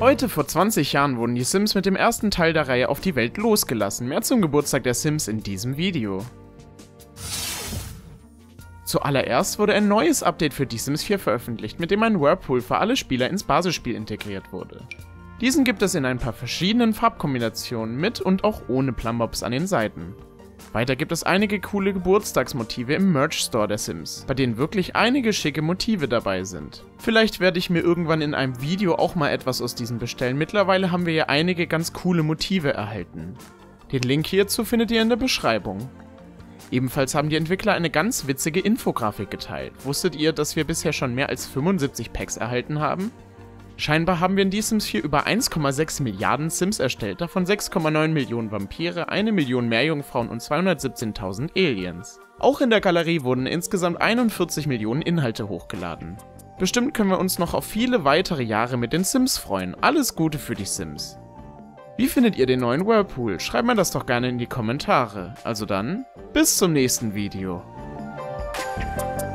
Heute, vor 20 Jahren, wurden die Sims mit dem ersten Teil der Reihe auf die Welt losgelassen. Mehr zum Geburtstag der Sims in diesem Video. Zuallererst wurde ein neues Update für die Sims 4 veröffentlicht, mit dem ein Whirlpool für alle Spieler ins Basisspiel integriert wurde. Diesen gibt es in ein paar verschiedenen Farbkombinationen mit und auch ohne Plumbobs an den Seiten. Weiter gibt es einige coole Geburtstagsmotive im Merch Store der Sims, bei denen wirklich einige schicke Motive dabei sind. Vielleicht werde ich mir irgendwann in einem Video auch mal etwas aus diesen bestellen, mittlerweile haben wir ja einige ganz coole Motive erhalten. Den Link hierzu findet ihr in der Beschreibung. Ebenfalls haben die Entwickler eine ganz witzige Infografik geteilt. Wusstet ihr, dass wir bisher schon mehr als 75 Packs erhalten haben? Scheinbar haben wir in die Sims 4 über 1,6 Milliarden Sims erstellt, davon 6,9 Millionen Vampire, 1 Million Meerjungfrauen und 217.000 Aliens. Auch in der Galerie wurden insgesamt 41 Millionen Inhalte hochgeladen. Bestimmt können wir uns noch auf viele weitere Jahre mit den Sims freuen. Alles Gute für die Sims. Wie findet ihr den neuen Whirlpool? Schreibt mir das doch gerne in die Kommentare. Also dann, bis zum nächsten Video.